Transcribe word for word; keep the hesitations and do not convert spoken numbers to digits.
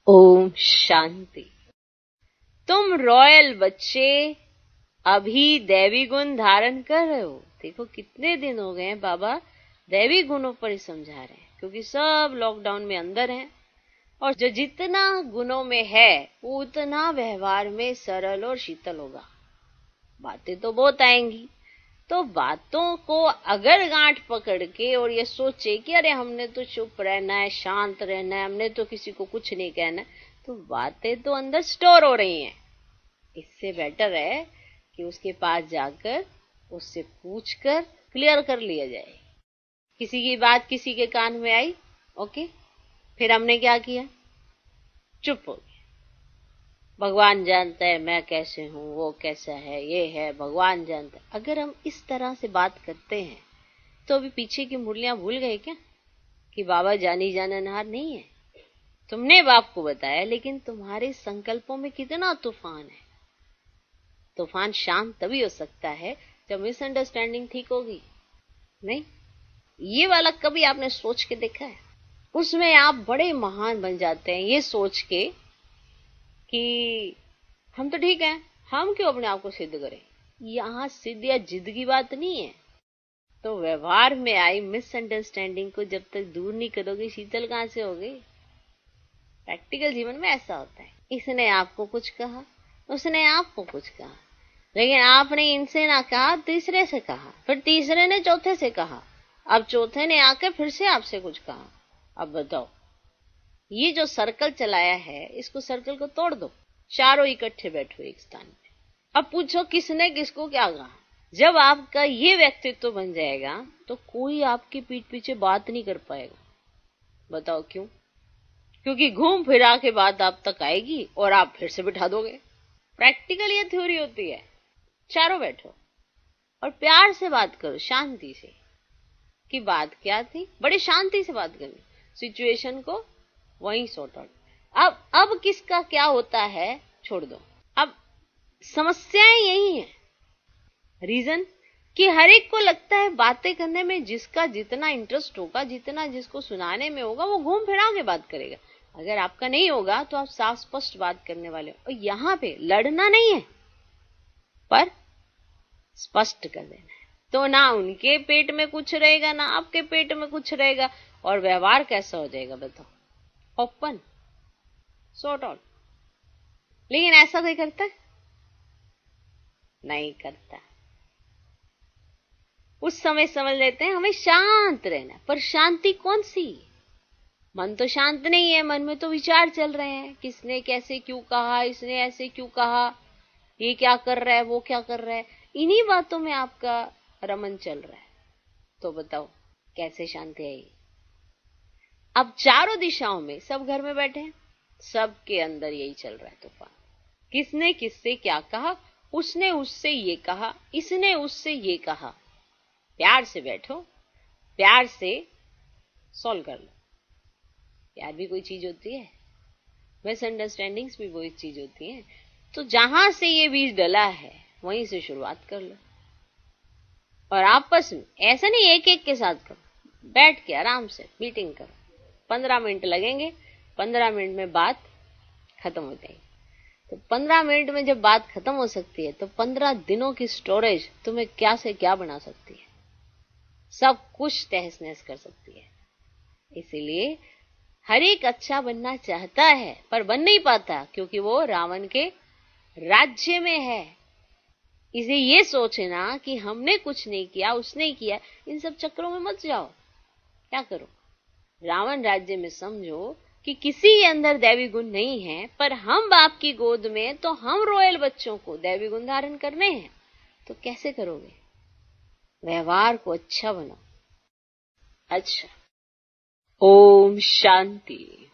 ओम शांति। तुम रॉयल बच्चे अभी दैवी गुण धारण कर रहे हो। देखो कितने दिन हो गए हैं बाबा दैवी गुणों पर ही समझा रहे हैं, क्योंकि सब लॉकडाउन में अंदर हैं और जो जितना गुणों में है वो उतना व्यवहार में सरल और शीतल होगा। बातें तो बहुत आएंगी, तो बातों को अगर गांठ पकड़ के और ये सोचे कि अरे हमने तो चुप रहना है, शांत रहना है, हमने तो किसी को कुछ नहीं कहना, तो बातें तो अंदर स्टोर हो रही हैं। इससे बेटर है कि उसके पास जाकर उससे पूछकर क्लियर कर लिया जाए। किसी की बात किसी के कान में आई, ओके, फिर हमने क्या किया, चुप हो गए। भगवान जानता है मैं कैसे हूं, वो कैसा है, ये है, भगवान जानता है। अगर हम इस तरह से बात करते हैं तो अभी पीछे की मुरलियां भूल गए क्या कि बाबा जानी जाननहार नहीं है। तुमने बाप को बताया, लेकिन तुम्हारे संकल्पों में कितना तूफान है। तूफान शांत तभी हो सकता है जब मिसअंडरस्टैंडिंग ठीक होगी। नहीं, ये वाला कभी आपने सोच के देखा है? उसमें आप बड़े महान बन जाते हैं ये सोच के कि हम तो ठीक हैं, हम क्यों अपने आप को सिद्ध करें। यहाँ सिद्ध या जिद की बात नहीं है। तो व्यवहार में आई मिसअंडरस्टैंडिंग को जब तक दूर नहीं करोगे, शीतल कहां से होगी। प्रैक्टिकल जीवन में ऐसा होता है। इसने आपको कुछ कहा, उसने आपको कुछ कहा, लेकिन आपने इनसे ना कहा, तीसरे से कहा, फिर तीसरे ने चौथे से कहा, अब चौथे ने आकर फिर से आपसे कुछ कहा। अब बताओ, ये जो सर्कल चलाया है, इसको सर्कल को तोड़ दो। चारों इकट्ठे बैठो एक स्थान पे। अब पूछो किसने किसको क्या कहा। जब आपका ये व्यक्तित्व बन जाएगा तो कोई आपकी पीठ पीछे बात नहीं कर पाएगा। बताओ क्यों? क्योंकि घूम फिरा के बात आप तक आएगी और आप फिर से बिठा दोगे। प्रैक्टिकल ये थ्योरी होती है। चारों बैठो और प्यार से बात करो, शांति से, कि बात क्या थी, बड़ी शांति से बात करनी, सिचुएशन को वहीं सॉर्ट आउट। अब अब किसका क्या होता है छोड़ दो। अब समस्याएं यही है। रीजन कि हर एक को लगता है बातें करने में जिसका जितना इंटरेस्ट होगा, जितना जिसको सुनाने में होगा, वो घूम फिरा के बात करेगा। अगर आपका नहीं होगा तो आप साफ स्पष्ट बात करने वाले हो। और यहाँ पे लड़ना नहीं है, पर स्पष्ट कर देना है। तो ना उनके पेट में कुछ रहेगा, ना आपके पेट में कुछ रहेगा, और व्यवहार कैसा हो जाएगा बताओ, ओपन, सॉर्ट आउट। लेकिन ऐसा कोई करता है? नहीं करता। उस समय समझ लेते हैं हमें शांत रहना, पर शांति कौन सी? मन तो शांत नहीं है, मन में तो विचार चल रहे हैं, किसने कैसे क्यों कहा, इसने ऐसे क्यों कहा, ये क्या कर रहा है, वो क्या कर रहा है, इन्हीं बातों में आपका रमन चल रहा है। तो बताओ कैसे शांति आएगी? अब चारों दिशाओं में सब घर में बैठे हैं, सबके अंदर यही चल रहा है तूफान। किसने किससे क्या कहा, उसने उससे ये कहा, इसने उससे ये कहा। प्यार से बैठो, प्यार से सॉल्व कर लो। प्यार भी कोई चीज होती है, मिसअंडरस्टैंडिंग्स भी वही चीज होती है। तो जहां से ये बीज डला है वहीं से शुरुआत कर लो। और आपस में ऐसा नहीं एक एक के साथ करो, बैठ के आराम से मीटिंग करो। पंद्रह मिनट लगेंगे, पंद्रह मिनट में बात खत्म हो जाएगी। तो पंद्रह मिनट में जब बात खत्म हो सकती है तो पंद्रह दिनों की स्टोरेज तुम्हें क्या से क्या बना सकती है, सब कुछ तहस नहस कर सकती है। इसीलिए हर एक अच्छा बनना चाहता है पर बन नहीं पाता, क्योंकि वो रावण के राज्य में है। इसे ये सोचना कि हमने कुछ नहीं किया, उसने किया, इन सब चक्रों में मत जाओ। क्या करो, रावण राज्य में समझो कि किसी के अंदर दैवी गुण नहीं है, पर हम बाप की गोद में, तो हम रॉयल बच्चों को दैवी गुण धारण करने हैं। तो कैसे करोगे? व्यवहार को अच्छा बनाओ। अच्छा, ओम शांति।